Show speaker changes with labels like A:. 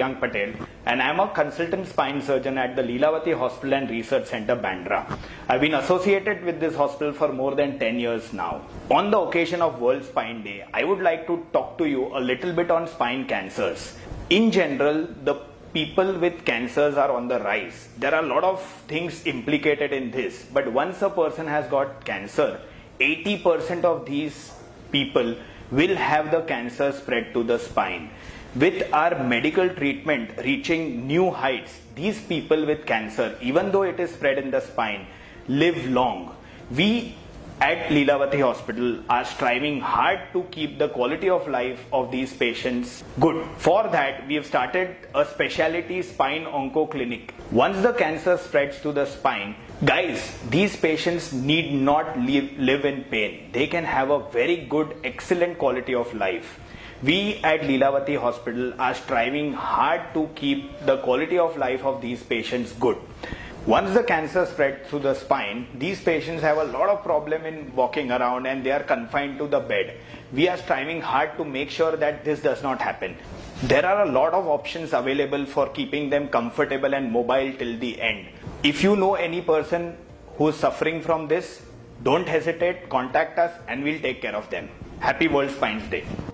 A: Priyank Patel and I am a consultant spine surgeon at the Leelavati Hospital and Research Center, Bandra. I've been associated with this hospital for more than 10 years now. On the occasion of World Spine Day, I would like to talk to you a little bit on spine cancers. In general, the people with cancers are on the rise. There are a lot of things implicated in this, but once a person has got cancer, 80% of these people will have the cancer spread to the spine. With our medical treatment reaching new heights, these people with cancer, even though it is spread in the spine, live long. We at Leelavati Hospital are striving hard to keep the quality of life of these patients good. For that, we have started a specialty spine onco clinic. Once the cancer spreads to the spine, guys, these patients need not live in pain. They can have a very good, excellent quality of life. We at Leelavati Hospital are striving hard to keep the quality of life of these patients good. Once the cancer spreads to the spine, these patients have a lot of problem in walking around and they are confined to the bed. We are striving hard to make sure that this does not happen. There are a lot of options available for keeping them comfortable and mobile till the end. If you know any person who is suffering from this, don't hesitate, contact us and we'll take care of them. Happy World Spine Day.